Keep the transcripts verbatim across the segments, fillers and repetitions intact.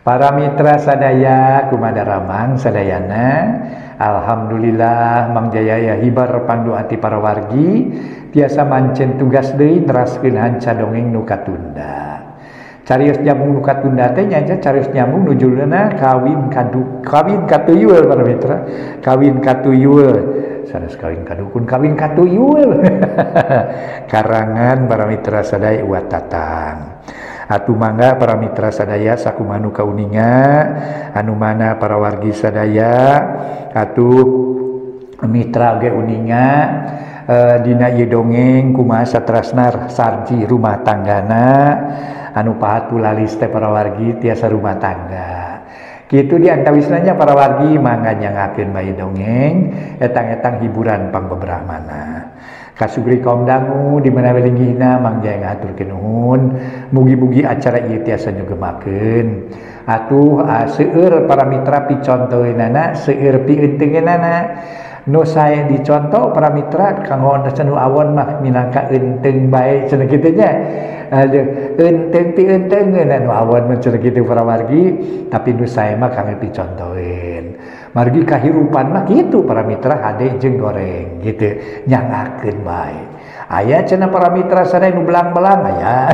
Para mitra sadaya kumadaramang sadayana, alhamdulillah Mang Jaya hibar pandu ati para wargi tiasa mancen tugas deui neraskeun hanca dongeng nu katunda. Carios nyambung nu katunda teh nya carios nyambung nujulna kawin kadu kawin katuyul para mitra. Kawin katuyul. Sanes kawin kadukun kawin katuyul. Karangan para mitra sadaya uat tatang. Atu mangga para mitra sadaya sakumanu kauninga anu mana para wargi sadaya atu mitra ge uninga uh, dina ieu dongeng kumaha satrasna sarji rumah tanggana anu pahat lalis teh para wargi tiasa rumah tangga. Kitu di antawisnanya para wargi mangga nyangakeun bae dongeng etang-etang hiburan pangbebrahmana. Kasugri kaum dangu di mana welinggihna Mang Jaya ngaturkeun nuhun mugi-mugi acara ieu tiasa nyugemakeun atuh uh, seueur para mitra picontoeunana seueur pieunteugeunana nu sae dicontoh para mitra kanggo nu awon mah minangka eunteng bae cenah kitu nya aduh eunteng pieunteugeun nu awon mah cenah kitu para wargi tapi nu sae mah kangge picontoeun margi kahirupan mah kitu para mitra hade jeung goreng gitu nyangakeun bae aya cenah para mitra sadaya nu belang-belang aya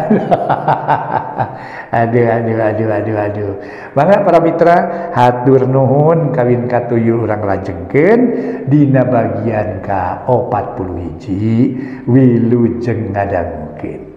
aduh aduh aduh aduh aduh mangga para mitra hatur nuhun kawin katuyul urang lajengkeun dina bagian ka opat puluh hiji wilujeng ngadangukeun.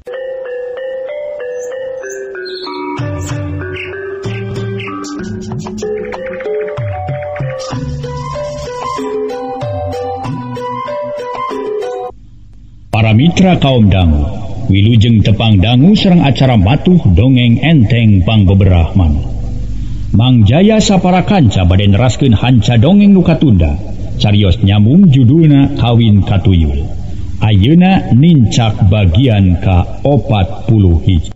Para mitra kaum dangu, wilujeng tepang dangu sareng acara matuh dongeng enteng pangbeberahman. Mang Jaya sapara kanca bade neraskeun hanca dongeng nu katunda, carios nyambung judulna kawin katuyul. Ayeuna nincak bagian ka opat puluh hiji.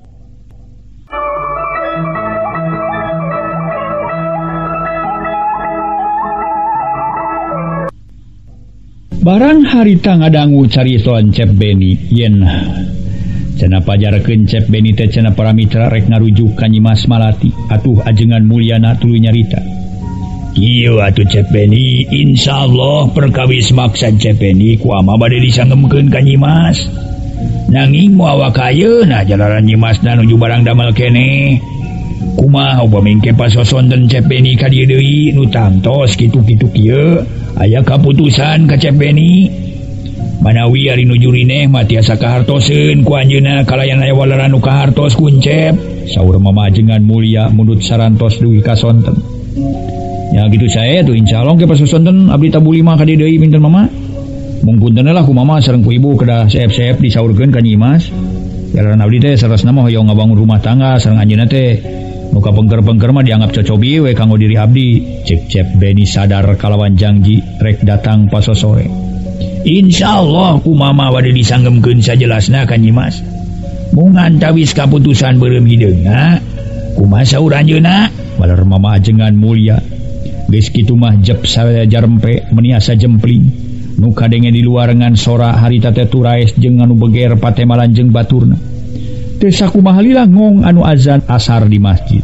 Barang harita ngadangu caritoan Cep Beni yen cenah pajarekeun Cep Beni teh cenah para mitra rek ngarujuk ka Nyi Mas Malati atuh ajengan mulyana tuluy nyarita. Kieu atuh Cep Beni insyaallah perkawis maksad Cep Beni ku ama bade disangemkeun ka Nyi Mas. Nanging moal awak ayeuna jalaran Nyi Masna nuju barang damel keneh. Kumaha upami engke pasosonten Cep Beni ka dieu deui nu tangtos kitu-kitu kieu aya kaputusan ka Cep Beni manawi ari nuju rineh mah tiasa kahartoseun ku anjeunna kalayan aya walaran nu kahartos ku Cep saur mamajengan mulya munut sarantos dugi kasonten ya gitu saya tuh insyaallah ke pasosonten abdi tabuli mah ka dieu deui pinten mama mung puntenna lah ku mama sareng ku ibu kedah seep-seep disaurkeun ka Nyi Mas jalaran abdi teh sarasna mah hoyong ngabangun rumah tangga sareng anjeunna teh muka pengker-pengker mah dianggap cocobi we kanggo diri abdi cek Cep Beni sadar kalawan janji rek datang pasosore insyaallah ku mama wade disanggemkeun sajelasna ka Nyi Mas mung antawis kaputusan beureum hideungna kumaha saur anjeunna baler mama ajengan mulya geus kitu mah jep sajarempe meuni asa jempling nu kadenge di luar ngan sora harita teh turaes jeung anu beger patemalan jeung baturna teu sakumaha lila ngong anu azan asar di masjid.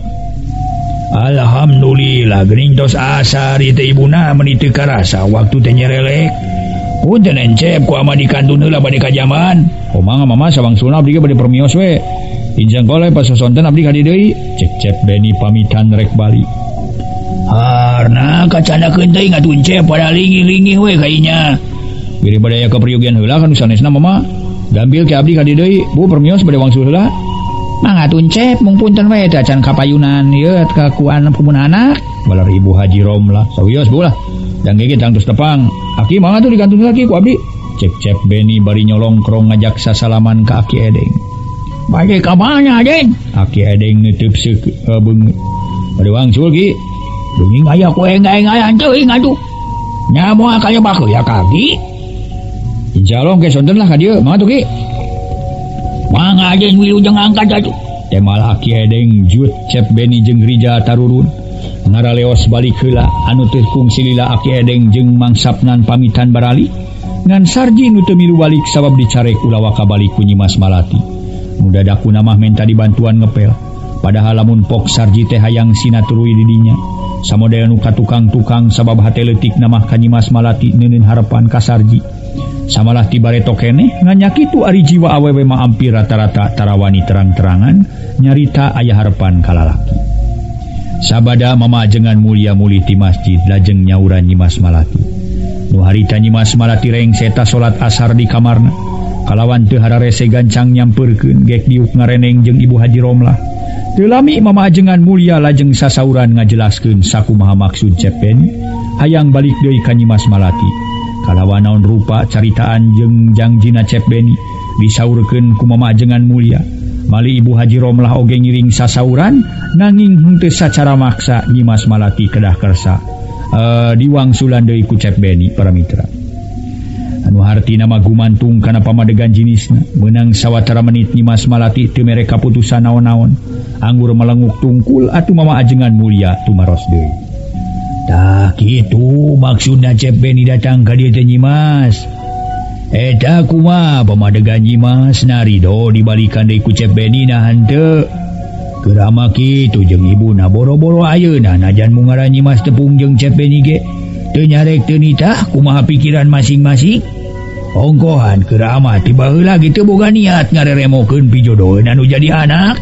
Alhamdulillah geuning tos asar ieu teh ibuna meuni teu karasa waktu teh nyerelek. Punten encep ku ama dikantun heula bade ka jaman. Kumaha mama sawangsulna abdi ge bade permios we. Injang goleh pasosonten abdi ka dieu deui. Cek Cep Beni pamitan rek bali. Harna kacanakeun teh ngatuh encep pada lingi-lingi we ka inya. Biri bade aya kapriyogian heula kan sanesna mama. Gambil ke abdi ka dieu deui, Bu permios bade wangsul heula. Mangatun Cep mung punten we teh acan kapayunan ieu ka ku anak pumuna anak. Balar Ibu Haji Romlah. Sawios Bu lah. Dan gege tangtus tepang. Aki mangga tuh dikantun lagi ku abdi. Cep Cep Beni bari nyolong krong ngajak sasalaman ka Aki Edeng. Bade ka mana Den? Aki Edeng neuteub seuk uh, beung. Bade wangsul ki. Beunging aya ku engaeng aya teuing atuh. Nya moal kaya baku ya kaki. Insyaallah ke sonten lah ka dieu mangga tuh ki. Mangga aja wilujeng angkat atuh. Temal Aki Edeng jut Cep Beni jeung Rija Tarurun. Ngaraleos balik heula anu teu kungsi lila Aki Edeng jeung Mang Sapnan pamitan barali. Ngan Sarji nu teu milu balik sabab dicarek ulah waka balik ku Nyi Mas Malati. Mudadak ku namah menta dibantuan ngepel. Padahal lamun pok Sarji teh hayang sinaturui didinya samodaya nu ka tukang-tukang sabab hate leutik namah ka Nyimas Malati neuneun harapan ka Sarji. Samalah tibareto keneh nganyak kitu ari jiwa awewe mah ampir rata-rata tarawani terang-terangan nyarita aya harapan ka lalaki. Sabada mamajengan mulia muli ti masjid lajeng nyauran Nyimas Malati. Nu harita Nyimas Malati reng seta salat asar di kamarna. Kalawan teu hararese gancang nyampeurkeun gek diuk ngareneng jeung Ibu Haji Romlah. Teu lami mamajengan mulia lajeng sasauran ngajelaskeun sakumaha maksud Cep Beni hayang balik deui ka Nyimas Malati. Kalawan naon rupa caritaan jeung jangjina Cep Beni disaurkeun ku mamajengan mulia. Mali Ibu Haji Romlah oge ngiring sasauran nanging henteu sacara maksa Nyimas Malati kedah kersa uh, diwangsulan deui ku Cep Beni para mitra. Anu hartina mah gumantung kana pamadegan jinisna meunang sawatara menit Nyimas Malati teu mere kaputusan naon-naon anggur melenguk tungkul atuh mamaajengan mulia tumaros deui. Tah kitu maksudna Cep Beni datang ka dieu teh Nyimas. Eta kumaha pamadegan Nyimas narido dibalikan deui ku Cep Beni nah henteu. Gerama kitu jeung ibuna boro-boro ayeuna najan mungara Nyimas tepung jeung Cep Beni ge teu nyarek teu nitah kumaha pikiran masing-masing. Ongkohan gerama tiba heula kitu boga niat ngareremokeun pijodoheun anu jadi anak.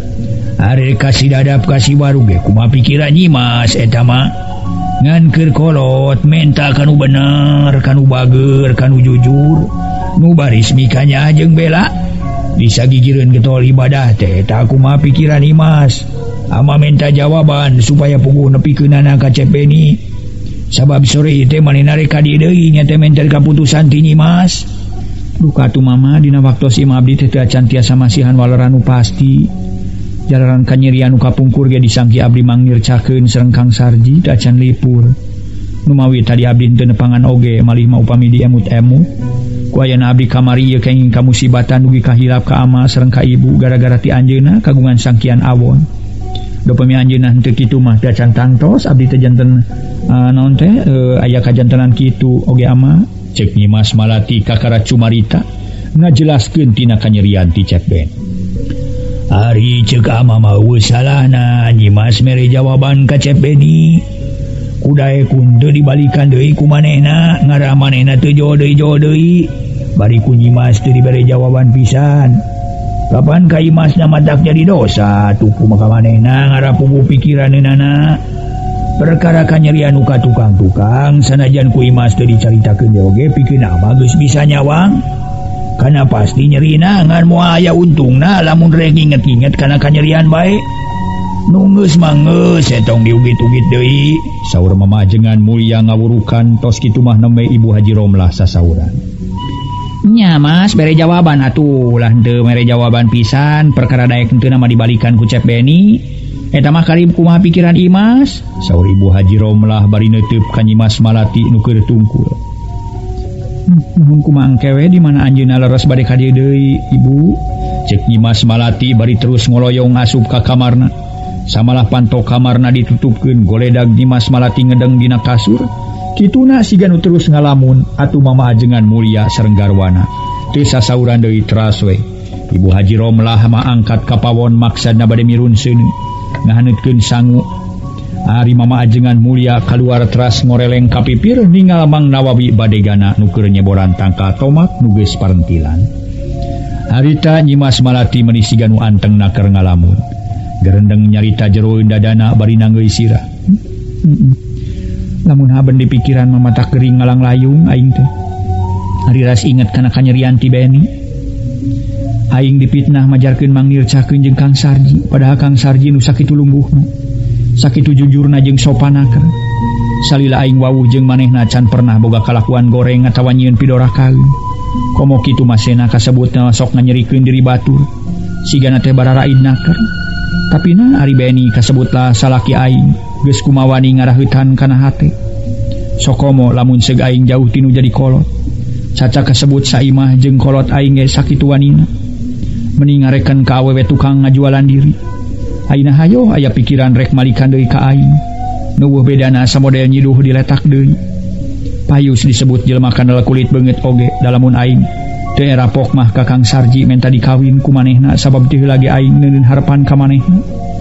Are kasih dadap kasih baru ge kumaha pikiran Nyimas eta mah. Ngan keur kolot menta kanu bener kanu bager kanu jujur nu baris mikanya jeung bela bisa gigireun getol ibadah teh eta kumaha pikiran Nyimas ama menta jawaban supaya puguh nepikeunana ka Cep Beni sabab sore teh manehna rek ka dieu deui nya teh menter kaputusan ti Nyimas. Duh katu mama dina waktos imah abdi teh teu acan tiasa masihan waleran nu pasti. Jalaran kanyerian nu kapungkur ge disangki abdi manggircakeun sareng Kang Sarji teu acan lipur. Nu mawi tadi abdi teu nepangan oge malih mah upami diemut-emut. Ku ayeuna abdi kamari ieu kenging kamusibatan dugi kahilap ka ama sareng ka ibu gara-gara ti anjeunna kagungan sangkian awon. Do pami anjeunna henteu kitu mah teu acan tangtos abdi teh janten uh, naon teh uh, aya kajantenan kitu oge ama cek Nyimas Malati ka Kara Cumarita ngajelaskeun tina kanyerian ti Cep Beni. Ari cek ama mah salahna Nyimas mere jawaban ka Cep Beni. Kudae kun teu dibalikan deui ku manehna ngara manehna teu jo deui-jo deui. Bari ku Nyimas teu dibere jawaban pisan. Kapan ka Imasna matak jadi dosa tuku maka manehna ngara puguh pikiraneunana. Perkara kanyerian nu ka tukang-tukang sanajan ku Imas teu dicaritakeun oge pikeun ama geus bisa nyawang. Kana pasti nyerina ngan moal aya untungna lamun rek inget-inget kana kanyerian bae. Nu geus mah geus etong diugit-ugit deui saur mamajengan mulia ngawurukan tos kitu mah nembe Ibu Haji Romlah sasauran. Nya Mas bere jawaban atuh ulah henteu mere jawaban pisan perkara daek henteu nama dibalikan ku Cep Beni. Eta mah karib kumaha pikiran Imas saur Ibu Haji Romlah bari neuteub ka Nyimas Malati nu keur tungkul. Nuhun kumaha engkewe di mana anjeunna leres bade ka dieu deui Ibu. Cek Nyimas Malati bari terus ngoloyong asup ka kamarna. Samalah panto kamarna ditutupkeun goledag Nyimas Malati ngedeng dina kasur. Kituna siga nu terus ngalamun atuh mamaajengan mulia sareng garwana. Teu sasauran deui teras we. Ibu Haji Romlah mah angkat ka pawon maksudna bade mirun seuneu ngahaneutkeun sangu. Ari mamaajengan mulia kaluar teras ngoreleng ka pipir ningal Mang Nawawi badegana nu keur nyeboran tangka tomat nu geus parentilan. Harita Nyimas Malati meuni siga nu antengna keur ngalamun. Gerendeng nyarita jero dadana bari nanggeui sirah. Heeh. Lamun haben di pikiran mah mata kering ngalang layung aing teh. Ari ras inget kana kanyerian ti Beni. Aing dipitnah majarkeun manggircakeun jeung Kang Sarji padahal Kang Sarji nu sakitu lungguhna. Sakitu jujurna jeung sopanaker. Salila aing wawuh jeung manehna can pernah boga kalakuan goreng atawa nyieun pidora kawin. Komo kitu masena kasebutna sok nganyerikeun diri batur. Sigana teh bararain naker. Tapina ari Beni kasebutlah salaki aing geus kumawani ngaraheutan kana hate. Sokomo lamun seug aing jauh tinu jadi kolot. Caca kasebut saimah jeung kolot aing ge sakitu wanina. Mending ngarekeun ka awewe tukang ngajualan diri. Aina hayo aya pikiran rek malikan deui ka aing. Nuwuh bedana samodel nyiduh diletak deui. Payus disebut jelema kandel kulit beungeut oge dalamun aing teu erapok mah ka Kang Sarji menta dikawin ku manehna sabab teu lagi aing neuneun harapan ka manehna.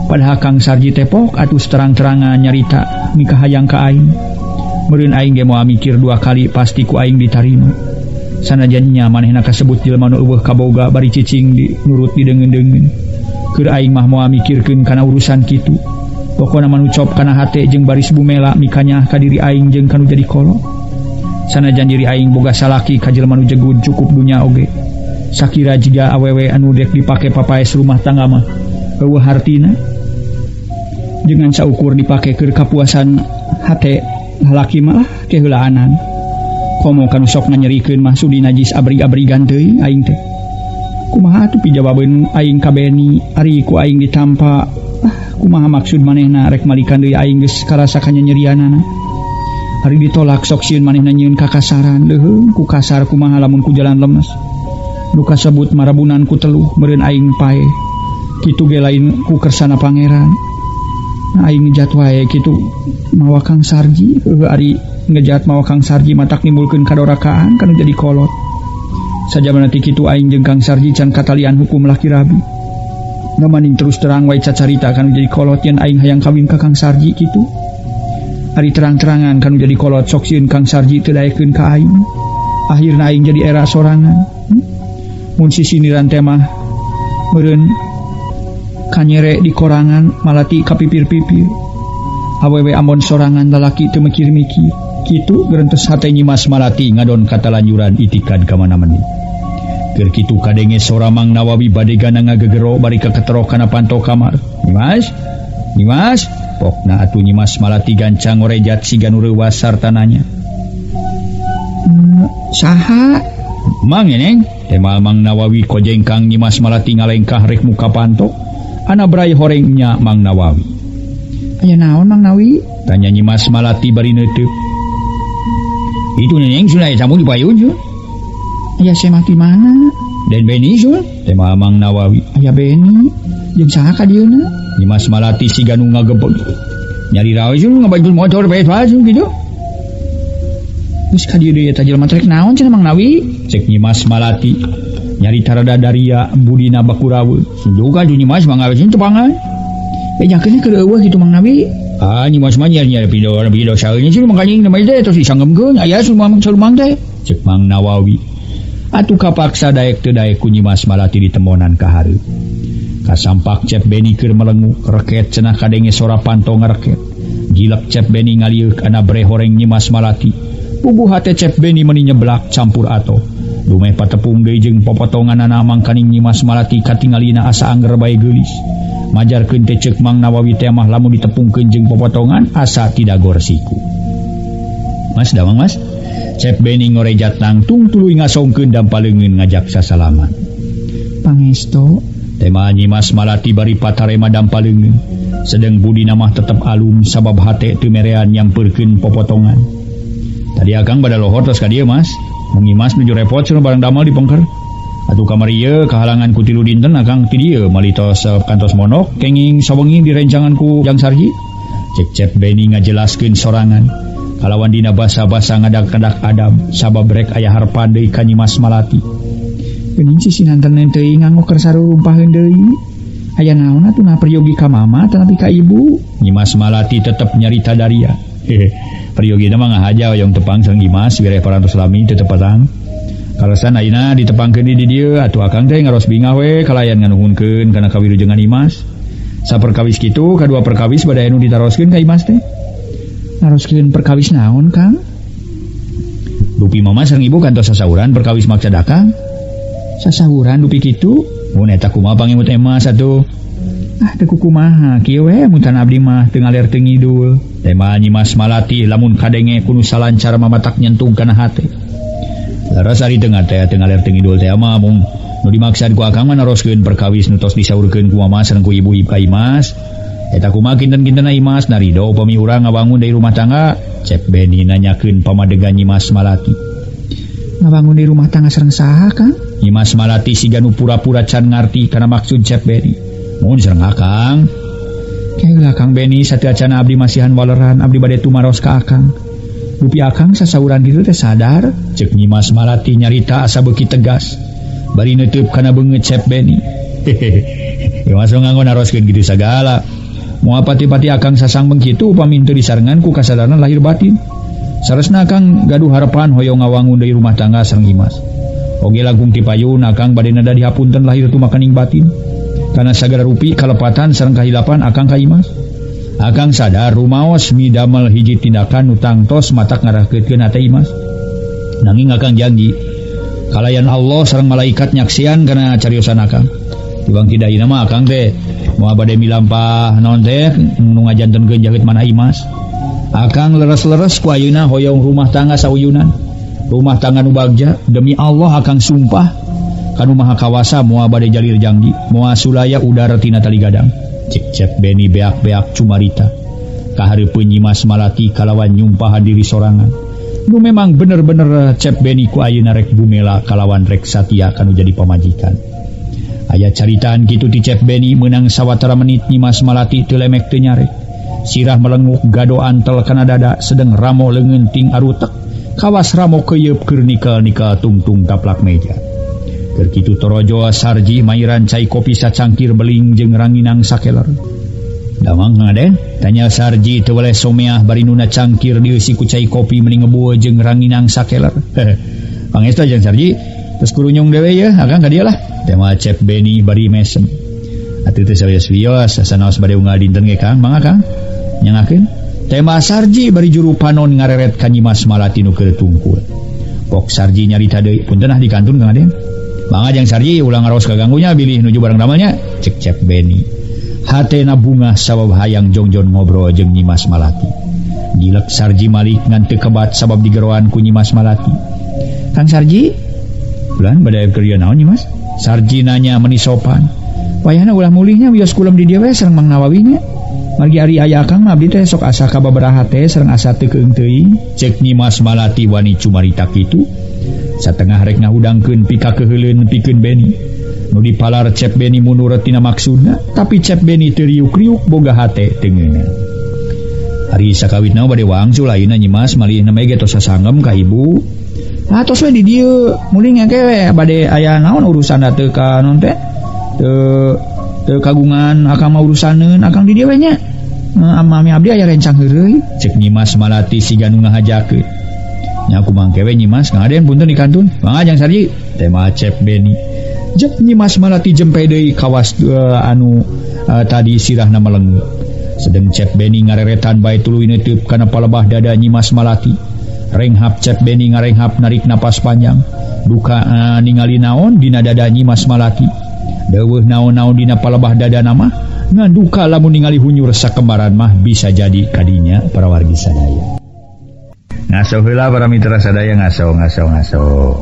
padahal Kang Sarji tepok atuh terang-terangan nyarita nikah hayang ka aing. Meureun aing ge moal mikir dua kali pasti ku aing ditarima. Sanajan nya manehna kasebut jelema nu eueuh kaboga bari cicing di nurut dideungeun-deungeun. Keur aing mah moal mikirkeun kana urusan kitu. Pokona manucop kana hate jeung baris bumela mikanya ka diri aing jeung kanu jadi kolot. Sanajan diri aing boga salaki ka jelema nu jegun cukup dunya oge. Sakira jiga awewe anu dek dipake papaes rumah tangga mah eueuh hartina. Dengan saukur dipake keur kapuasan hate lalaki mah keheulaan. Komo kanu sok nganyerikeun mah sudi najis abrig-abrigan teuing aing teh. Kumaha atuh pijawabeun aing ka Beni ari ku aing ditampa. Ah, kumaha maksud manehna rek malikan deui aing geus karasa kanyerianana. Ari ditolak sok sieun manehna nyieun kakasaran. Leuheung ku kasar kumaha lamun ku jalan lemes. Nu kasebut marabunan ku teluh meureun aing pae. Kitu ge lain ku kersana pangeran. Nah, aing ngejat wae kitu mawa Kang Sarji. Heueuh ari ngejat mawa Kang Sarji matak nimbulkeun kadorakaan kanu jadi kolot. Sajabana ti kitu aing jeung Kang Sarji can katalian hukum laki rabi. Ngamaning terus terang wae cacarita kanu jadi kolot yen aing hayang kawin ka Kang Sarji kitu. Ari terang-terangan kanu jadi kolot sok sieun Kang Sarji teu daekeun ka aing. Akhirna aing jadi era sorangan. Hmm? Mun sisiniran teh mah meureun kanyere di korangan malati kapipir-pipir. Awewe ambon sorangan lalaki teu mikir-mikir. Kitu gerentos hate Nyimas Malati ngadon katalanjuran itikad ka mana-mani. Keur kitu kadenge sora Mang Nawawi bade gana ngagegero bari ka keterok kana panto kamar. Nyimas, Nyimas, pokna atuh Nyimas Malati gancang ngorejat siga nu reuwas sarta nanya. Hmm, saha? Mang eneng, tema Mang Nawawi kojeng Kang Nyimas Malati ngalengkah rek muka panto. Ana brai horengnya Mang Nawawi. Aya naon Mang Nawi? Tanya Nyimas Malati bari neuteuk. Itu neneng sudah samu dipayun sun. Aya semah di mana? Dan Beni sun. Tema Mang Nawawi. Aya Beni. Jeung saha ka dieuna? Nyimas Malati siga nu ngagebeg. Nyari raos sun ngabantul motor bae sun kitu. Geus ka dieu deui eta jelema trek naon cenah Mang Nawi? Cek Nyimas Malati. Nyari tarada daria budina bakuraweun. Sunjukan tu Nyimas Mang Nawi teu pangan. Bejakeun keur eueuh kitu Mang Nawi. Ah, Nyimas mah nyari pido pido saeunya sih makanya nama teh tos disanggemkeun aya sulumang sulumang teh cek Mang Nawawi. Atuh kapaksa daek teu daek ku Nyimas Malati ditemonan ka hareup. Kasampak Cep Beni keur melengu reket cenah kadenge sora panto ngareket. Gilek Cep Beni ngalieuh kana bre horeng Nyimas Malati. Puguh hate Cep Beni meuni nyeblak campur ato. Dumeh patepung deui jeung popotonganana mangkaning Nyimas Malati katingalina asa angger bae geulis. Majarkeun teh ceuk Mang Nawawi teh mah lamun ditepungkeun jeung popotongan asa tidak gorsiku. Mas damang Mas. Cep Beni ngorejat nangtung tuluy ngasongkeun dampaleungeun ngajak sasalaman. Pangestu tema Nyimas Malati bari patarema dampaleungeun. Sedeng budina mah tetep alum sabab hate teu merean nyampeurkeun popotongan. Tadi akang bada lohor tos ka dieu Mas. Mun Nyimas nuju repot cenah barang damel dipengker. Atuh kamari ieu kahalangan ku tilu dinten akang ti dieu malitos kantos monok kenging sawengi direncangan ku Jang Sarji. Cek Cep Beni ngajelaskeun sorangan. Kalawan dina basa-basa ngadak-ngadak adam sabab rek aya harpan deui ka Nyimas Malati. Geuning sisinanten teuing nganggo keur sarurumpaheun deui. Aya naon atuh na peryogi ka mama tanapi ka ibu? Nyimas Malati tetep nyarita daria. Hehe. Peryogi mah ngahaja hoyong tepang sareng Nyimas bere parantos lami teu tepatang. Kalasan ayeuna ditepangkeun di dieu atuh akang teh ngaros bingah we kalayan nganuhunkeun kana kawilujengan Imas. Saperkawis kitu kadua perkawis bade anu ditaroskeun ka Imas teh. Naroskeun perkawis naon Kang? Dupi mama sareng ibu kantos sasauran perkawis maksud akang. Sasauran dupi kitu? Mun eta kumaha pangemut Imas atuh? Ah teu kumaha kieu we mun tan abdi mah teu ngaler teu ngidul. Tema Nyimas Malati lamun kadenge kudu salancar mamatak nyentung kana hate. Laras ari tengah teh teu ngaler teu ngidul teh mah mung nu dimaksad ku akang mah naroskeun perkawis nu tos disaurkeun ku mama sareng ku ibu ka Imas. Eta kumaha kinten-kintenna Imas narido upami urang ngabangun dari rumah tangga. Cep Beni nanyakeun pamadegan Nyimas Malati. Ngabangun di rumah tangga sareng saha Kang? Nyimas Malati siga nu pura-pura can ngarti kana maksud Cep Beni. Mun sareng akang. Kaeulah Kang Beni sateu acan abdi masihan waleran abdi bade tumaros ka akang. Dupi akang sasauran dieu teh sadar, cek Nyimas Malati nyarita asa beuki tegas. Bari neuteub kana beungeut Cep Beni. Ya masuk nganggo naroskeun gitu sagala. Moal pati-pati akang sasangbeng kitu upami teu disarengan ku kasadaran lahir batin. Saresna akang gaduh harapan hoyong ngawangun deui rumah tangga sareng Imas. Oge lagung ti payun akang bade nada dihapunten lahir tu makaning batin. Kana sagala rupi kalepatan sareng kahilapan akang ka Imas. Akang sadar rumaos midamel hiji tindakan utang tos matak ngarahkeutkeun hate Imas. Nanging akang janji kalayan Allah sareng malaikat nyaksian kana cariosan akang. Tibang tidak ieu mah akang teh moal bade milampah naon teh nu ngajantenkeun jahit manah Imas. Akang leres-leres ku ayeuna hoyong rumah tangga sauyunan. Rumah tangga nu bagja demi Allah akang sumpah kanu maha kawasa moal bade jalir janji moal sulaya udara tina tali gadang. Cek Cep Beni beak-beak cumarita kahareupeun Nyimas Malati kalawan nyumpahan diri sorangan. Nu memang bener-bener Cep Beni ku ayeuna rek bumela kalawan rek satia kanu jadi pamajikan. Aya caritaan kitu ti Cep Beni meunang sawatara menit Nyimas Malati teu lemek teu nyarek. Sirah melenguk gado antel kana dada sedang ramo leungeun ting arutek kawas ramo keuyeub keur nikel-nikel tungtung taplak meja. Keur kitu torojo Sarji mairan cai kopi sacangkir beling jeung ranginang sakeler. Damang ngaden tanya Sarji teu weleh someah bari nuna cangkir dieusi ku cai kopi meni ngebeuh jeung ranginang sakeler. Pangesta jeung Sarji terus kurunyung dewe ya akang ka dieu lah. Tema Cep Beni bari mesem. Atuh teh sawios-wios asanaos bade unggal dinten ge Kang mangga Kang. Nyangakeun tema Sarji bari juru panon ngareret ka Nyimas Malati nu keur tungkul. Pok Sarji nyarita deui punten ah di kantun Kang Aden. Mangga jeung Sarji ulang ngaros kaganggunya bilih nuju barang damelnya cek Cep Beni. Hatena bunga sabab hayang jongjon ngobrol jeung Nyimas Malati. Dilek Sarji malik ngan teu kebat sabab digeroan ku Nyimas Malati. Kang Sarji, ulan bade keur ieu naon Nyimas? Sarji nanya meni sopan. Wayahna ulah mulihnya wios kulam di dieu we sareng Mang Nawawinya. Margi ari aya akang mah abdi teh sok asa kababaraha teh sareng asa teu keung teuing. Cek Nyimas Malati wani cumarita kitu. Satengah rek ngahudangkeun pika keheuleun pikeun Beni. Nu dipalar Cep Beni mundur tina maksudna, tapi Cep Beni teu riuk-riuk boga hate teu ngeunah. Ari sakawitna bade wangsul ayeuna Nyimas malihna mege tos sasanggem ka ibu. Nah tos we di dieu muling engke we bade aya naon urusan teu ka naon teh? Teu teu kagungan akang mah urusaneun akang di dieu we nya. Amami abdi aya rencang heureuy. Cek Nyimas Malati siga nu ngahajakeun. Nya kumaha kewe Nyimas ngaden punten di kantun. Mangga jeung Sarji tema Cep Beni. Jep Nyimas Malati jempe deui kawas uh, anu uh, tadi sirahna melengeu. Sedeng Cep Beni ngareretan bae tuluy neuteub kana palebah dada Nyimas Malati. Renghap Cep Beni ngarenghap narik napas panjang. Duka uh, ningali naon dina dada Nyimas Malati. Deueuh naon-naon dina palebah dada nama ngan duka lamun ningali hunyur sakembaran mah bisa jadi kadinya para wargi sadaya. Ngaso heula para mitra sadaya ngaso ngaso ngaso.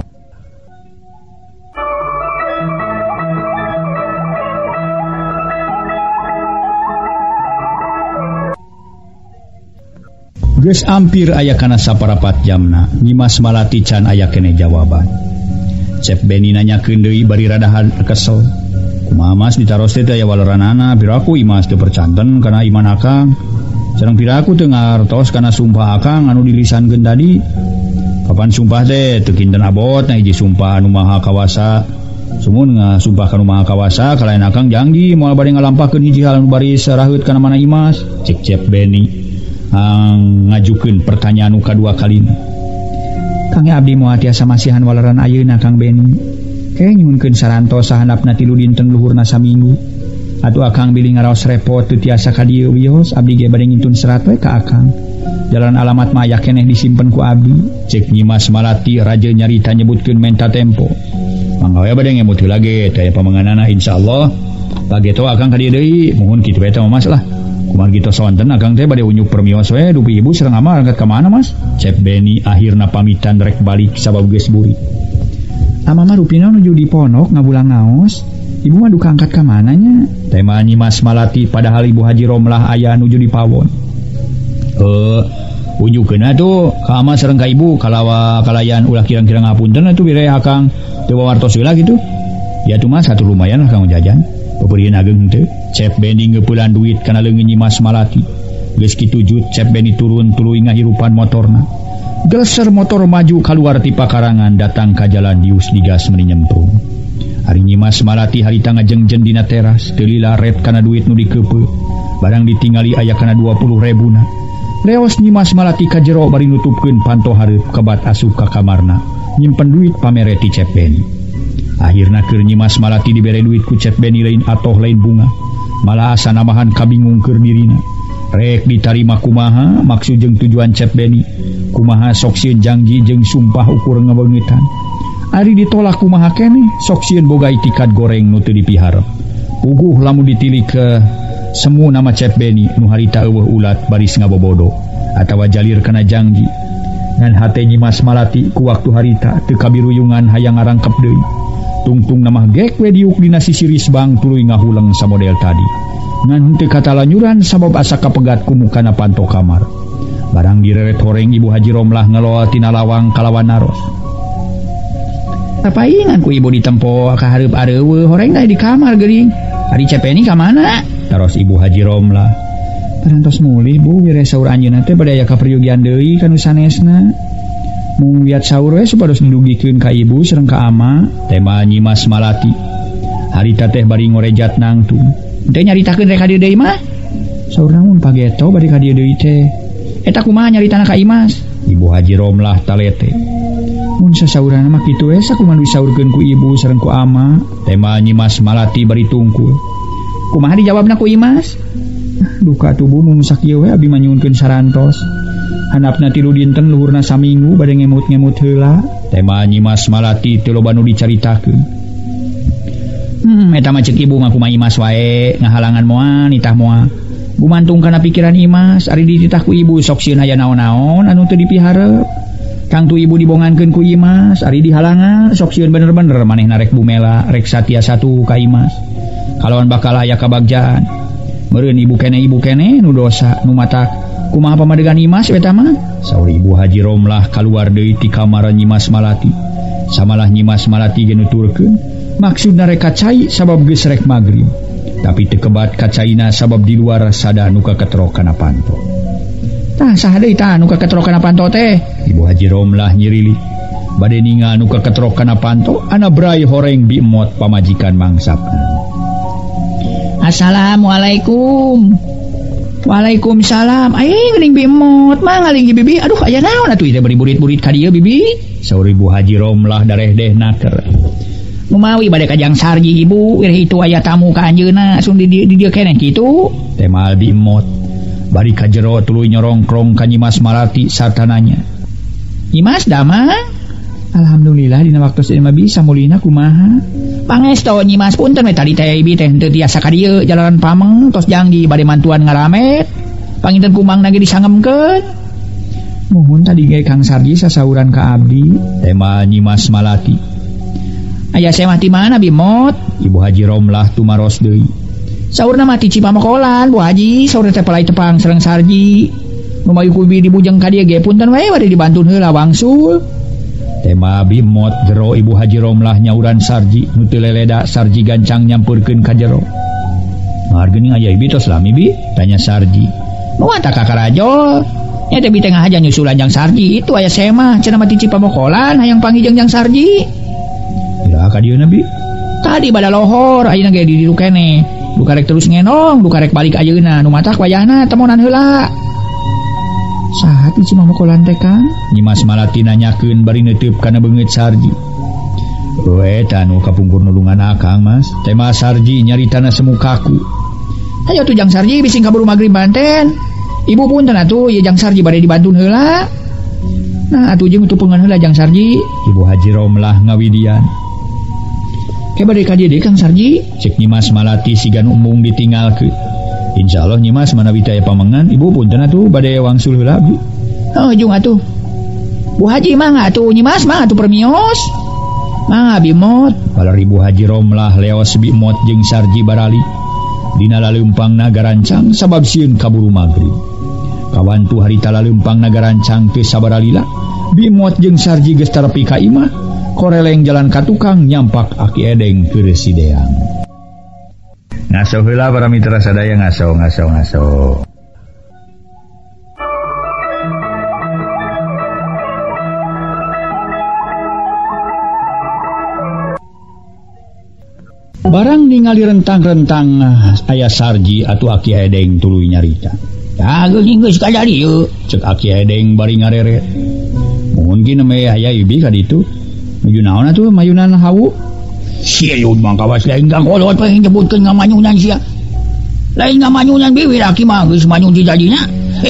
Geus ampir aya kana saparapat jamna Nyimas Malati can aya kene jawaban. Cep Beni nanyakeun deui bari radahan kesel. Kumaha Mas ditaros teh aya waleranana piraku Imas teu percanten kana iman akang. Sareng piraku teu ngartos kana sumpah akang anu dilisankeun tadi. Kapan sumpah teh teu kinten abot na hiji sumpah anu maha kawasa. Sumun ngasumpah ka nu maha kawasa kalayan akang janji moal bade ngalampakeun hiji hal anu bari saraheut kana mana Imas. Cek Cep Beni ang ngajukeun pertanyaan nu kadua kalina. Kang abdi moal tiasa masihan waleran ayeuna Kang Beni. Kaya nyuhunkeun sarantos sahandapna tilu dinten luhurna saminggu. Atuh akang bilih ngaraos repot teu tiasa ka dieu wios abdi ge bade ngintun serat we ka akang. Jalan alamat mah aya keneh disimpen ku abdi. Cek Nyimas Malati raja nyarita nyebutkeun menta tempo. Mangga we bade ngemut heula ge teh pamanganana insyaallah. Bage to akang ka dieu deui muhun kitu we teh Mas lah. Kumaha kitu sonten akang teh bade unyuk permios we dupi ibu sareng ama angkat ka mana Mas? Cep Beni akhirna pamitan rek balik sabab geus buri. Ama mah rupina nuju di pondok ngabulang ngaos. Ibu mah duka angkat ka mananya? Tema Nyimas Malati padahal Ibu Haji Romlah aya nuju di pawon. Eh, unjukeun atuh ka ama sareng ka ibu kalawa kalayan ulah kirang-kirang ngapunten atuh bire akang teu wawartos heula gitu. Ya tuh Mas satu lumayan lah kang jajan. Peupeurieun ageng teu. Cep Beni ngeupulan duit kana leungeun Nyimas Malati. Geus kitu jut Cep Beni turun tuluy ngahirupan motorna. Geleser motor maju keluar ti pakarangan datang ka jalan dius digas meni nyemprung. Hari Nyimas Malati harita ngajengjen dina teras teu lilaret kana duit nu dikeupeut barang ditingali aya kana dua puluh ribu na. Leos Nyimas Malati ka jero bari nutupkeun panto hareup kebat asup ka kamarna nyimpen duit pamere ti Cep Beni. Akhirna keur Nyimas Malati dibere duit ku Cep Beni lain atoh lain bunga malah asa namahan kabingung keur dirina. Rek ditarima kumaha maksud jeung tujuan Cep Beni, kumaha sok sieun janji jeung sumpah ukur ngabeungetan. Ari ditolak kumaha keneh sok sieun boga itikat goreng nu teu dipiharep. Puguh lamun ditilih ke semu nama Cep Beni nu harita eueuh ulat baris ngabobodo atawa jalir kana janji. Ngan hate Nyimas Malati ku waktu harita teu kabiruyungan hayang ngarangkep deui. Tungtung nama gek we diuk dina sisi risbang tuluy ngahuleng samodel tadi. Ngan henteu katalanyuran sabab asa kapegat ku mukana panto kamar. Barang direret horeng Ibu Haji Romlah ngeloa tina lawang kalawan naros. Tapaingan ku ibu ditempo ka hareup areueuh horeng da di kamar geuning. Ari Cep Beni ka mana? Taros Ibu Haji Romlah. Parantos mulih Bu wire saur anjeunna teh bade aya kaperyogian deui kanu sanesna. Mung wiat saur we supados nudugikeun ka ibu sareng ka ama. Tema Nyimas Malati. Harita teh bari ngorejat nangtung. Teu nyaritakeun rek ka dieu deui mah. Saur naon pageto bade ka dieu deui teh. Eta kumaha nyaritana ka Imas? Ibu Haji Romlah talete. Mun sasaurana mah kitu we sakumaha disaurkeun ku ibu sareng ku ama. Tema Nyimas Malati bari tungkul. Kumaha dijawabna ku Imas? Duka tubuh mun sakieu we abi mah nyuhunkeun sarantos. Handapna tilu dinten luhurna saminggu bade ngemut-ngemut heula. Tema Nyimas Malati teu loba nu dicaritakeun. Hmm eta mah ceuk ibu mah kumaha Imas wae ngahalangan moal nitah moal. Gumantung kana pikiran Imas ari dititah ku ibu sok sieun aya naon-naon anu teu dipiharep. Kang tu ibu dibongankeun ku Imas ari dihalangan sok sieun bener-bener manehna rek bumela rek satia satu ka Imas. Kalawan bakal aya kabagjaan. Meureun ibu kene ibu kene nu dosa nu matak kumaha pamadegan Imas eta mah? Saur Ibu Haji Romlah kaluar deui ti kamar Nyimas Malati. Samalah Nyimas Malati ge nuturkeun maksudna rek kacai sabab geus rek magrib. Tapi teu kebat kacaina sabab di luar sada nu kaketrok kana panto. Tah saha deui tah nu kaketrok kana panto teh? Ibu Haji Romlah nyirili. Bade ningal nu kaketrok kana panto ana brai horeng Bi Emot pamajikan mangsapna. Assalamualaikum. Waalaikumsalam. Aing geuning Bi Emot mah ngalinggi bibi. Aduh aya naon atuh teh bari burit-burit ka dieu bibi? Saur Ibu Haji Romlah darehdehna keur. Mumawi bade ka Jang Sarji ibu, wireh itu aya tamu ka anjeunna sun di di dieu keneh kitu. Temal Bi Emot. Bari ka jero tuluy nyorongkrong ka Nyimas Malati sarta nanya. Nyimas damang? Alhamdulillah dina waktu sedema bisa mulina kumaha? Pangesto Nyimas punten we tadi teh ibi teh henteu tiasa ka dieu jalanan pameng tos janji bade mantuan ngaramet. Panginten kumangna ge disangemkeun. Muhun tadi ge Kang Sarji sasauran ka abdi. Tema Nyimas Malati. Aya saya mah ti mana Bi Emot? Ibu Haji Romlah tumaros deui. Saurna mah ti Cipamokolan Bu Haji, saur teh palai tepang sareng Sarji. Nu mayu ku di bujeng ka dieu ge punten we bade dibantuan heula wangsul. Tema Bi Emot jero Ibu Haji Romlah nyauran Sarji nu teu leleda Sarji gancang nyampeurkeun ka jero. Ngar geuning aya ibi tos lami Bi? Tanya Sarji. Nu anta ka karajo. Nya teh bi teh ngahaja nyusulan Jang Sarji itu aya saya mah cenah mah ti Cipamokolan hayang panggih Jang Sarji. Ira ka dieu Nabi. Tadi bada lohor ayeuna ge di dieu keneh. Du karek terus ngenong, du karek balik ayeuna nu matak wayahna temonan heula. Saha ti Cipamokolan teh Kang? Nyimas Malati nanyakeun bari neuteub kana beungeut Sarji. Oh eta nu kapungkur nulungan akang Mas. Tema Sarji nyaritana semu kaku. Hayo tuh Jang Sarji bising kaburu magrib banten. Ibu punten atuh ieu Jang Sarji bade dibantuan heula. Nah atuh jeung tupungan heula Jang Sarji. Ibu Haji Romlah ngawidian. Ke bade ka dieu deui Kang Sarji? Cek Nyimas Malati sigan umung ditinggalkeun. Insyaallah Nyimas manawi teh pamengan ibu punten atuh bade wangsul heula abdi. Heuh jeung atuh. Bu Haji mangga atuh Nyimas mangga atuh permios. Mangga Bi Emot. Balar Ibu Haji Romlah leos Bi Emot jeung Sarji barali. Dina laleumpang nagarancang sabab sieun kaburu magrib. Kawan tu harita laleumpang nagarancang teu sabaralila. Bi Emot jeung Sarji geus tarepi ka imah. Koreleng jalan ka tukang nyampak aki edeng keur sideang. Ngaso heula para mitra sadaya ngaso ngaso ngaso. Barang ningali rentang-rentang aya Sarji atuh Aki Edeng tuluy nyarita. "Ya geus geus ka jadi yeuh," cek Aki Edeng bari ngareret. "Mungkin ame aya ibi ka ditu. Nuju naon atuh mayunan hawu?" "Sieu mah kawas lain ka kolot we nyebutkeun ngamanyunan sia. Lain ngamanyunan bibi laki mah geus manyun di jadinya."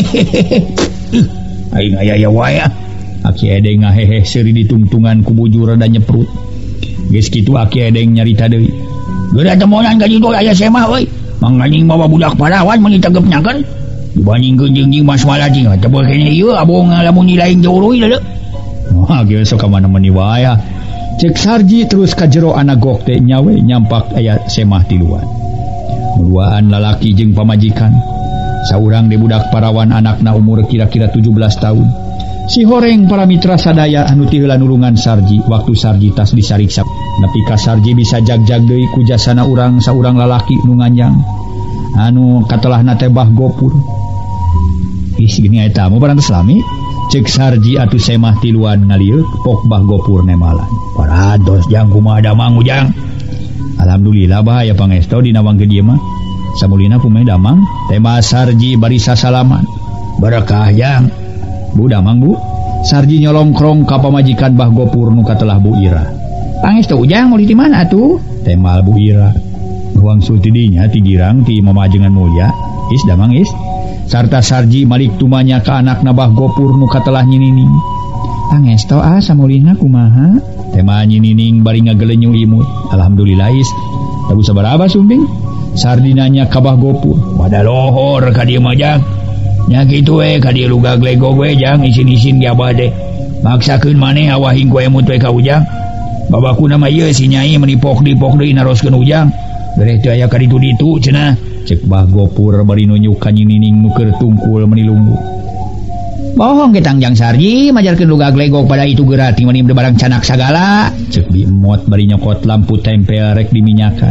"Aing aya ya wae." Aki Edeng ngahehe seuri ditungtungan ku bujur rada nyeprut. Geus kitu Aki Edeng nyarita deui. "Geura temonan ka ditu aya semah euy. Mangganing bawa budak Parawan mun ditegepnyakeun. Dibandingkeun jeung jeung Mas Malati mah teu kene ieu abong lamun lain jauh leuh." "Wah, geus sok ka mana meuni wae." Cek Sarji terus ka jero anagok teh nyawe nyampak aya semah tiluan. Duaan lalaki jeung pamajikan. Saurang di budak Parawan anakna umur kira-kira tujuh belas tahun. Si horeng para mitra sadaya anu ti heula nulungan Sarji waktu Sarji tas disariksa. Nepi ka Sarji bisa jag-jag deui ku jasana urang saurang lalaki nu nganjang anu katelahna teh Bah Gopur. "Ih gini eta mah parantos lami." Cek Sarji atuh semah tiluan ngalieur pok Bah Gopur nemalan. "Parantos jang kumaha damang ujang." "Alhamdulillah bahaya pangesto dina wangge dieu mah. Samulina pume damang." Tema Sarji bari sasalaman. "Barakah jang." "Bu damang bu." Sarji nyolongkrong ka pamajikan Bah Gopur nu katelah Bu Ira. "Pangestu ujang mau di mana atuh?" Temal Bu Ira. "Ruang sulti dinya ti girang ti mamajengan mulia." "Is damang is." Sarta Sarji malik tumanya ka anakna Bah Gopur nu katelah nyinining. "Pangestu ah samulina kumaha?" Tema nyinining bari ngagelenyu imut. "Alhamdulillah is." "Tabu sabaraha sumbing?" Sardi nanya ka Bah Gopur. "Bada lohor ka dieu mah jang. Nya kitu we ka dieu lugag legog we jang isin-isin ge abade. Maksakeun maneh awahing ku emut we ka ujang. Babakuna mah ieu si Nyai menipok dipok deui naroskeun ujang. Bereh teu aya ka ditu-ditu cenah." Cek Bah Gopur bari nunjuk ka nyinining nu keur tungkul menilunggu. "Bohong ge Tangjang Sarji majarkeun lugag legog pada itu geura ti meuni barang canak sagala." Cek Bi Emot bari nyokot lampu tempel rek diminyakan.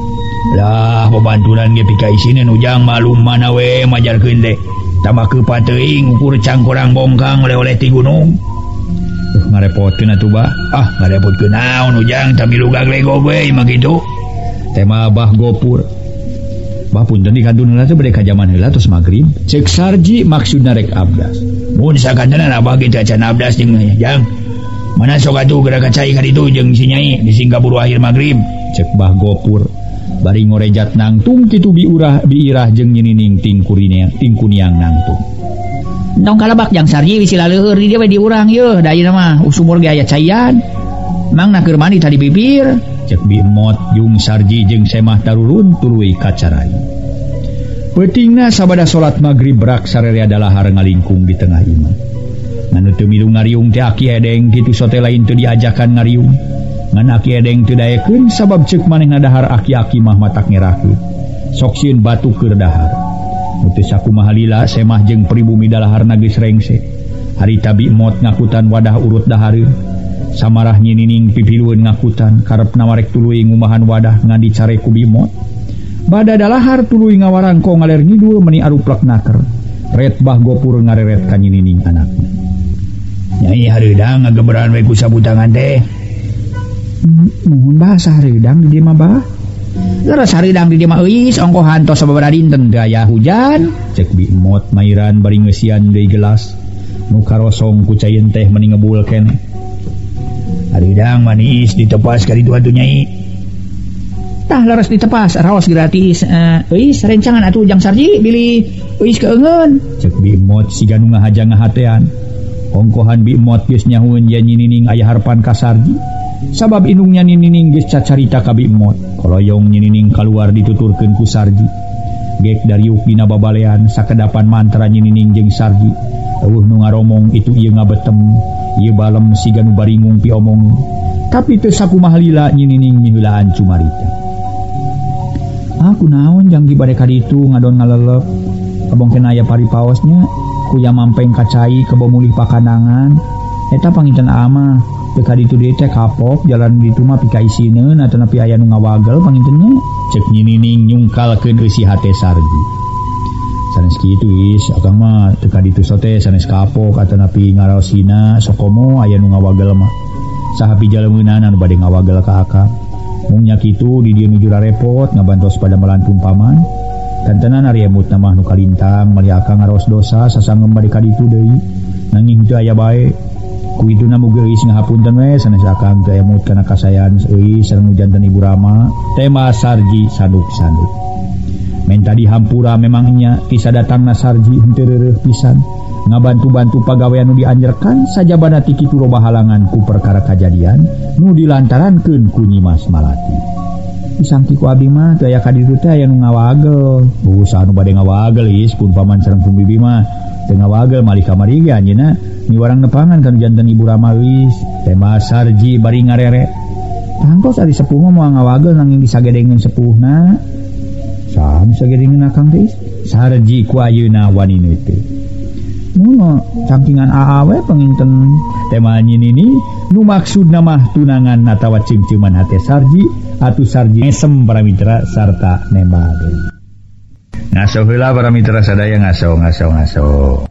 "Lah babantunan ge pika isinen ujang malum mana we majarkeun deh. Tambah keupat teuing ukur cangkorang bongkang oleh-oleh ti gunung." "Duh ngarepotkeun atuh Bah." "Ah ngarepotkeun naon ujang tapi lugag legog we mah kitu." Tema Bah Gopur. "Bah punten dikandun heula teh bade ka jaman heula tos magrib." Cek Sarji maksudna rek abdas. "Mun sakantena abah ge teh acan abdas jeung jang. Mana sok atuh geura kacai ka ditu jeung si Nyai disingga buru akhir magrib." Cek Bah Gopur. Bari ngorejat nangtung kitu bi urah bi irah jeung nyinining tingkurina tingkuniang nangtung. "Entong kalebak Jang Sarji wisi laleueur di dieu we di urang yeuh da ayeuna mah usumur ge aya caian. Mangna keur mandi tadi bibir." Cek Bi Emot jeung Sarji jeung semah tarurun tuluy kacarai. Peutingna sabada salat magrib berak sarerea dalahar ngalingkung di tengah imah. Nganu teu milu ngariung teh Aki Edeng kitu sote lain teu diajakan ngariung. Ngan Aki Edeng teu daekeun sabab ceuk manehna dahar aki-aki mah matak ngerakeun. Sok sieun batu keur dahar. Nu teu sakumaha lila semah jeung pribumi dalaharna geus rengse. Harita Bi Emot ngakutan wadah urut dahareun. Samarah nyinining pipilueun ngakutan karep nawarek tuluy ngumahan wadah ngan dicare ku Bi Emot. Bada dalahar tuluy ngawarangko ngaler ngidul meuni aruplek naker. Ret Bah Gopur ngareret ka nyinining anakna. "Nyai hareudang ngageberan we ku sabutangan teh." "Nuhun Bah sahareudang di dieu mah Bah." "Geura sahareudang di dieu mah euis ongkohan tos sababaraha dinten teu aya hujan." Cek Bi Emot mairan bari ngeusian deui gelas nu karosong ku cayeun teh meuni ngebul keneh. "Hareudang manis ditepas ka ditu atuh Nyai." "Tah leres ditepas raos gratis. Uh, euis rencangan atuh Jang Sarji bili euis keungeun." Cek Bi Emot siga nu ngahaja ngahatean. Ongkohan Bi Emot geus nyahueun yen nyinining aya harepan ka Sarji. Sabab indungnya nyinining geus cacarita ka Bi Emot. Koloyong nyinining kaluar dituturkeun ku Sarji. Gek dariuk dina babalean sakedapan mantra nyinining jeung Sarji. Eueuh nu ngaromong itu ieu ngabetem, ieu balem siga nu bari ngumpi omong. Tapi teu sakumaha lila nyinining nyiheulaan cumarita. "Ah kunaon jang di bade ka ditu ngadon ngalelep. Kabongkeun aya paripaosnya ku yamampeng kacai kebo mulih pakandangan. Eta panginten ama teu ka ditu deui teh kapok jalan ditu mah pika isineun atuh nepi aya nu ngawagel pangintennya." Cek nyinining nyungkalkeun eusi hate Sarji. "Sanes kitu is akang mah teu ka ditu sote sanes kapok atuh nepi ngaraosina sokomo aya nu ngawagel mah. Saha pijaleunana anu bade ngawagel ka akang. mungnya kitu di dieu nuju repot ngabantos pada melantun paman. Kantenan ari emut nama nu kalintang mali akang ngaros dosa sasangem bade ka ditu deui nanging teu aya bae. Ku ituna mugi geus ngahapunten we sanes akang teu emut kana kasayan euy sareng janten Ibu Rama. Tema Sarji sanduk-sanduk. Men tadi hampura memangnya kisah datangna Sarji henteu reureuh pisan ngabantu-bantu pagawean nu dianjerkan sajabana ti kitu loba halangan ku perkara kajadian nu dilantarankeun ku Nyi Mas Malati. Disangki ku abdi mah teu aya ka ditu teh aya nu ngawagel. Busa anu bade ngawagel is pun paman sareng pun bibi mah teu ngawagel malih kamari ge anjeunna niwarang nepangan kan janten Ibu Rama wis. Tema Sarji bari ngarere. Tangtos ari sepuh mah moal ngawagel nanging disagedengeun sepuhna. Saha disagedengeun akang teh? Sarji ku ayeuna wanina teh. Mun cangkingan A A we penginten tema nyini nu maksudna mah tunangan atawa cimciman hate Sarji atuh Sarji mesem para mitra sarta nembak. Ngaso heula para mitra sadaya ngaso ngaso ngaso.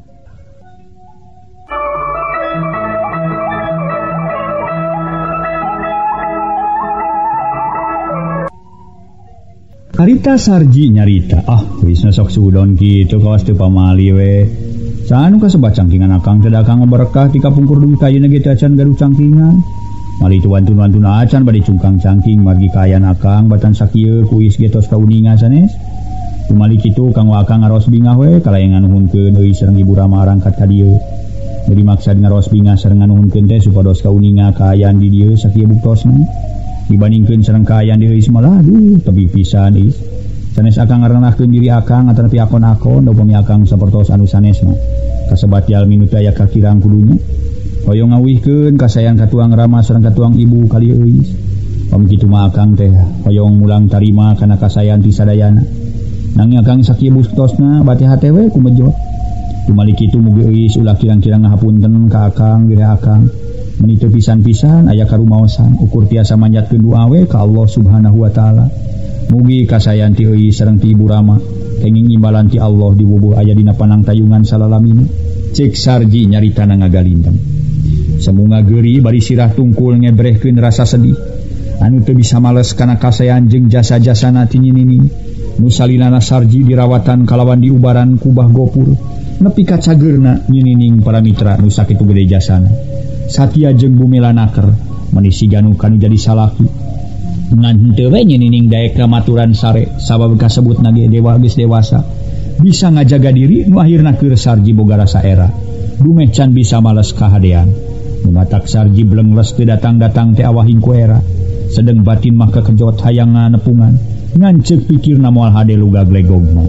Karita Sarji nyarita, ah wis sok sudon kitu kawas teu pamali we. Sanu kasebat cangkingan akang teh akang berkah ti kapungkur dugi kayeuna ge teh acan gaduh cangkingan. Mali tu wantun-wantun acan bade cungkang cangking margi kayan akang batan sakieu kuis getos kauninga sanes. Kumali kitu kang akang ngaros bingah we kalayangan nuhunkeun euy sareng Ibu Rama arangkat ka dieu. Jadi maksud ngaros bingah sareng nuhunkeun teh supados kauninga kayan di dieu sakieu buktosna. Dibandingkeun sareng kayan di euy malah aduh tebih pisan is. Sanes akang ngarenahkeun diri akang atanepi akon-akon upami akang sapertos anu sanesna. Kasebat jalmi nu teh aya kakirang kudunya. Hoyong ngawihkeun kasayan katuang Rama sareng katuang Ibu kali euy. Pami kitu mah akang teh hoyong mulang tarima kana kasayan ti sadayana. Nanging akang sakieu bustosna bati hate we kumejot. Kumali kitu mugi euy ulah kirang-kirang ngahapunten ka akang dire akang. Mun teu pisan-pisan aya karumaosan ukur tiasa manjatkeun doa we ka Allah Subhanahu wa taala. Mugi kasayan ti euy sareng ti Ibu Rama kenging imbalan ti Allah diwubuh aya dina panang tayungan salalamina. Cek Sarji nyaritana ngagalintang. Semunga geuri bari sirah tungkul ngebrehkeun rasa sedih. Anu teu bisa males kana kasayan jeung jasa-jasana ti nyinini. Nu salinana Sarji dirawatan kalawan diubaran kubah gopur. Nepi ka cageurna nyinining para mitra nu sakitu gede jasana. Satya jeung bumela naker menisi ganu kanu jadi salaki. Ngan henteu we nyinining daek kamaturan sare sabab kasebutna ge dewa geus dewasa. Bisa ngajaga diri nu akhirna keur Sarji boga rasa era. Dumeh can bisa males kahadean. Nu matak Sarji blengles teu datang-datang teh awahing ku era. Sedeng batin mah kakejot hayang nganepungan. Ngan ceuk pikirna moal hade luga glegogna.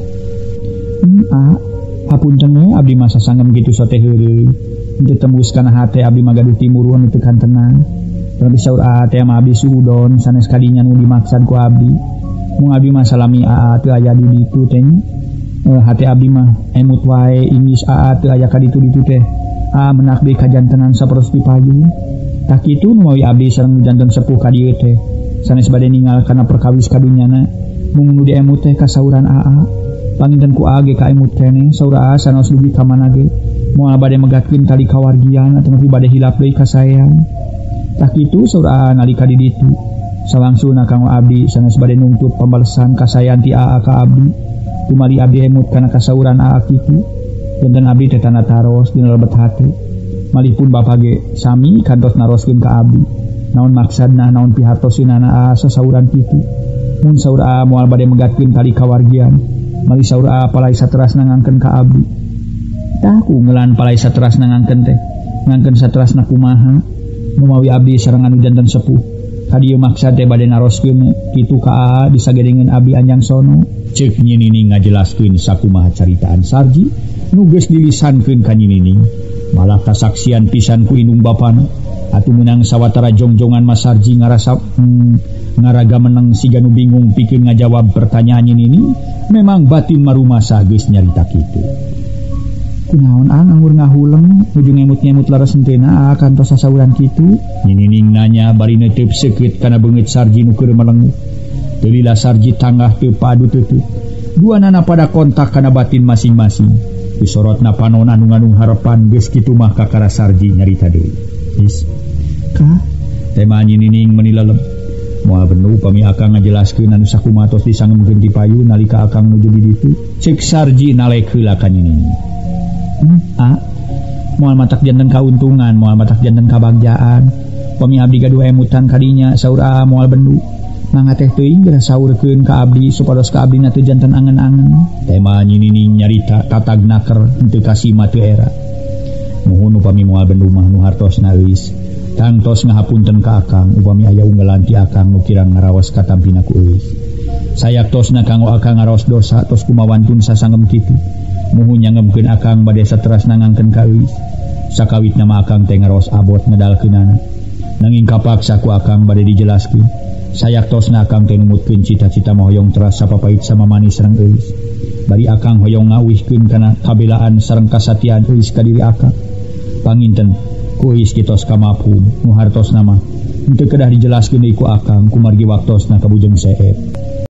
Hmm, ah, hapunten we abdi mah sasangem kitu sote heureuy. Henteu tembus kana hate abdi mah gaduh timuruan teu kan tenang. Tapi saur A A teh mah abdi sudon sanes kadinya nu dimaksad ku abdi. Mun abdi mah salami A A teu aya di ditu teh. Eh, hate abdi mah emut wae ingis A A teu aya ka ditu-ditu teh. A menak deui ka jantenan sapertos dipayu. Tak kitu nu mawi abdi sareng janten sepuh ka dieu teh. Sanes bade ninggal kana perkawis kadunyana. Mung nu diemut teh ka sauran A A. Panginten ku A ge ka emut keneh saur A A sanes dugi ka mana ge. Moal bade megatkeun tali kawargian atawa bade hilap deui ka sayang. Tak kitu saur A A nalika di ditu salangsungna kang abdi sanes bade nungtut pambalesan kasayan ti A A ka abdi. Tumali abdi emut kana kasauran A A kitu. Janten abdi teh tanda taros dina lebet hate. Malihpun bapa ge sami kantos naroskeun ka abdi. Naon maksadna naon pihartosinana A A sasauran kitu. Mun saur A A moal bade megatkeun tali kawargian, mali saur A A palai saterasna ngangkeun ka abdi. Tah ngelan palai saterasna ngangkeun teh. Ngangkeun saterasna kumaha? Numawi abdi sareng anu janten sepuh. Kadieu maksad teh bade naroskeun kitu ka A A disagedengeun abdi anjang sono. Ceuk nyinining ngajelaskeun sakumaha caritaan Sarji nu geus dilisankeun ka nyinining. Malah kasaksian pisan ku indung bapana. Atuh meunang sawatara jongjongan Mas Sarji ngarasa hmm, ngaraga meneng siga nu bingung pikeun ngajawab pertanyaan nyinining. Memang batin marumasa geus nyarita kitu. Kunaon ang anggur ngahuleng nuju ngemut-ngemut laras hentena kantos sasauran kitu. Nyinining nanya bari neuteup seukeut kana beungeut Sarji nu keur melengeuh. Teu lila Sarji tanggah teu padu teuteut. Duanana pada kontak kana batin masing-masing. Disorotna panon anu ngandung harepan geus kitu mah kakara Sarji nyarita deui. Is. Ka tema nyinining menilelem. Moal bendu upami akang ngajelaskeun anu sakumatos disangemkeun ti payu nalika akang nuju di ditu. Cek Sarji nalek heula ka nyinini. Hmm, ah, moal matak janten kauntungan, moal matak janten kabagjaan. Upami abdi gaduh emutan kadinya saur A moal bendu. Mangga teh teuing geura saurkeun ka abdi supados ka abdi teu janten angen-angen. Tema nyinini nyarita tatagnaker henteu kasima teu era. Nuhun upami moal bendu mah nu hartosna eus. Tangtos ngahapunten ka akang upami aya unggalan ti akang nu kirang ngaraos katampina ku eus. Sayaktosna kanggo akang ngaraos dosa tos kumawantun sasangem kitu. Muhu nyangemkeun akang bade saterasna ngangkeun ka eus. Sakawit nama akang teh ngaraos abot ngedalkeunana. Nanging kapaksa ku akang bade dijelaskeun. Sayaktosna akang teh numutkeun cita-cita mah hoyong teras sapapait sama manis sareng eus. Bari akang hoyong ngawihkeun kana kabelaan sareng kasatiaan eus ka diri akang. Panginten kuis kitos kamapun nu hartosna mah henteu kedah dijelaskeun deui ku akang kumargi waktosna kabujeng seep.